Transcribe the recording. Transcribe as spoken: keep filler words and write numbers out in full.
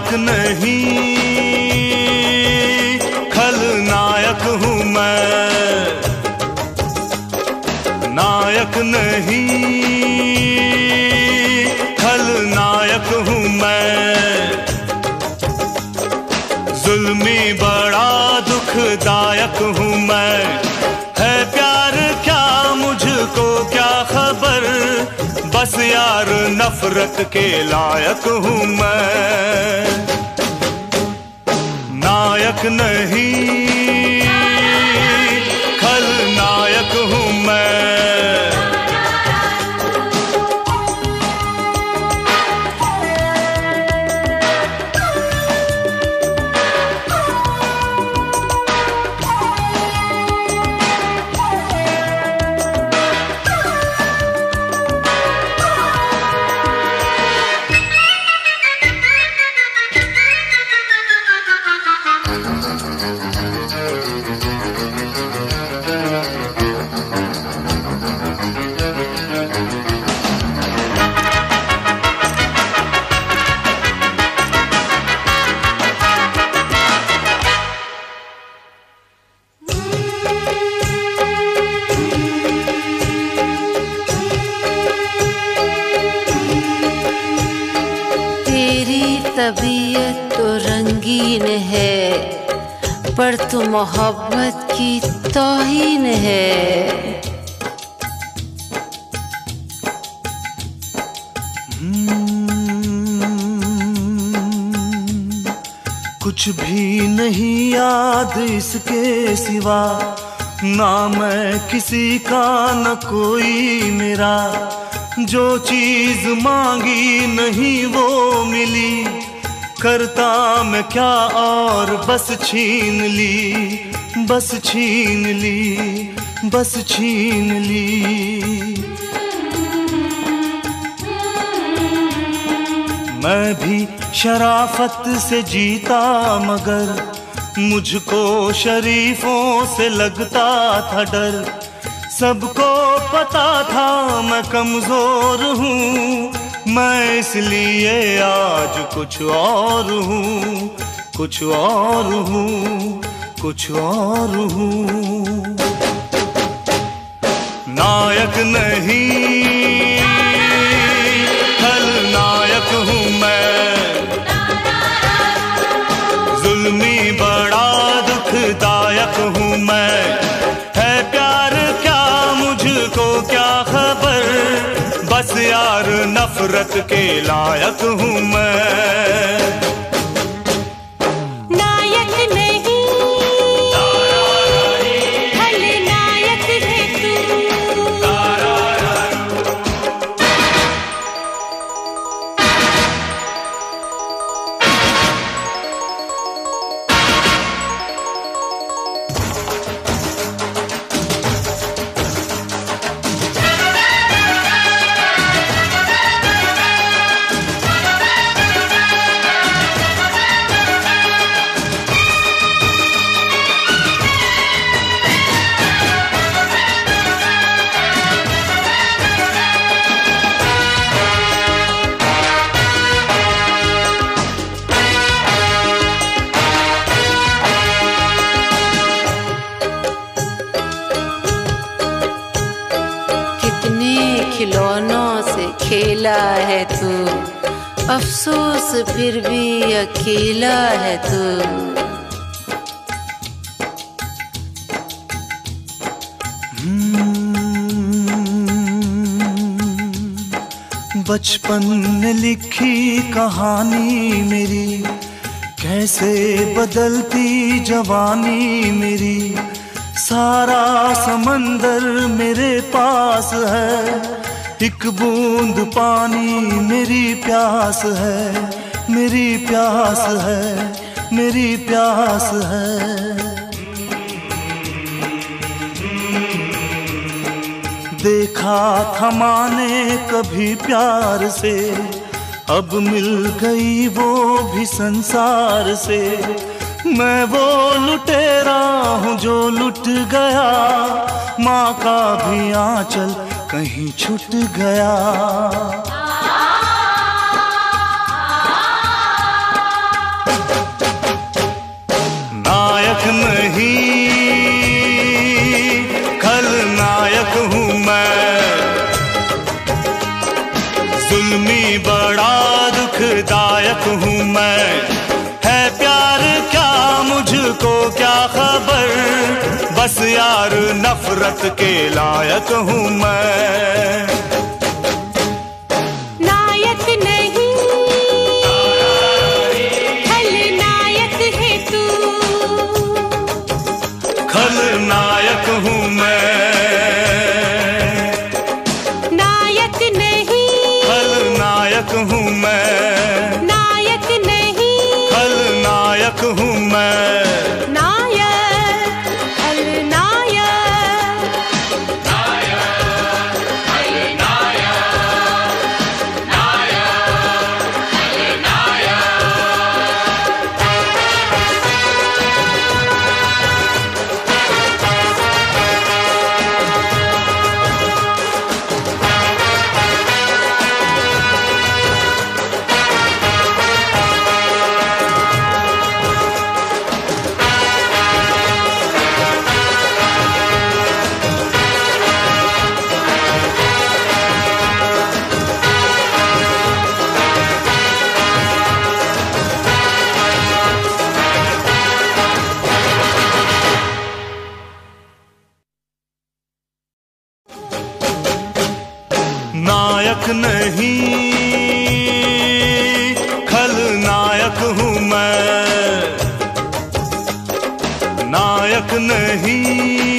नायक नहीं खलनायक हूँ मैं, नायक नहीं खलनायक हूँ मैं। जुल्मी बड़ा दुखदायक हूँ मैं, है प्यार क्या मुझको क्या खबर, बस यार नफरत के लायक हूँ मैं। नायक नहीं खलनायक हूँ मैं। तबीयत तो रंगीन है, पर तू मोहब्बत की तौहीन है। कुछ भी नहीं याद इसके सिवा, ना मैं किसी का न कोई मेरा। जो चीज मांगी नहीं वो मिली, करता मैं क्या और बस छीन ली, बस छीन ली, बस छीन ली। मैं भी शराफत से जीता मगर मुझको शरीफों से लगता था डर। सबको पता था मैं कमजोर हूँ, मैं इसलिए आज कुछ और हूँ, कुछ और हूँ, कुछ और हूँ। नायक नहीं खलनायक हूँ मैं, जुल्मी बड़ा दुखदायक हूँ मैं। है प्यार क्या मुझको क्या खबर, बस यार नफरत के लायक हूँ मैं। खिलौनों से खेला है तू, अफसोस फिर भी अकेला है तू। बचपन में लिखी कहानी मेरी, कैसे बदलती जवानी मेरी। सारा समंदर मेरे पास है, एक बूंद पानी मेरी प्यास है, मेरी प्यास है, मेरी प्यास है। देखा था माने कभी प्यार से, अब मिल गई वो भी संसार से। मैं वो लुटेरा हूँ जो लुट गया, माँ का भी आंचल कहीं छूट गया। बड़ा दुखदायक हूँ मैं। है प्यार क्या मुझको क्या खबर, बस यार नफरत के लायक हूँ मैं। नायक नहीं खलनायक है तू, खलनायक हूँ मैं। नायक नहीं खलनायक हूँ मैं। नायक नहीं खलनायक हूँ मैं। नायक नहीं खलनायक हूँ मैं। नायक नहीं